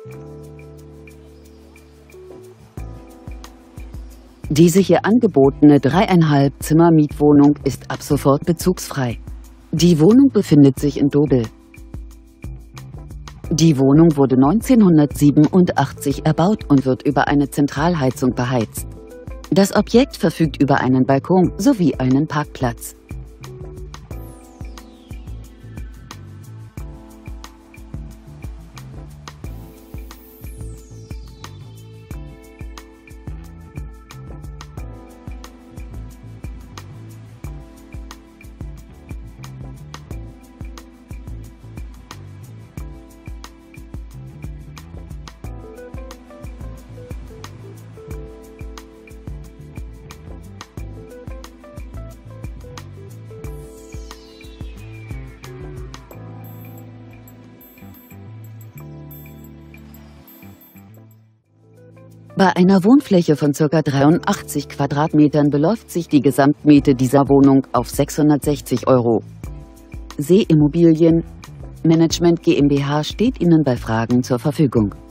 Diese hier angebotene 3,5 Zimmer Mietwohnung ist ab sofort bezugsfrei. Die Wohnung befindet sich in Dobel. Die Wohnung wurde 1987 erbaut und wird über eine Zentralheizung beheizt. Das Objekt verfügt über einen Balkon sowie einen Parkplatz. Bei einer Wohnfläche von ca. 83 Quadratmetern beläuft sich die Gesamtmiete dieser Wohnung auf 660 €. See Immobilien Management GmbH steht Ihnen bei Fragen zur Verfügung.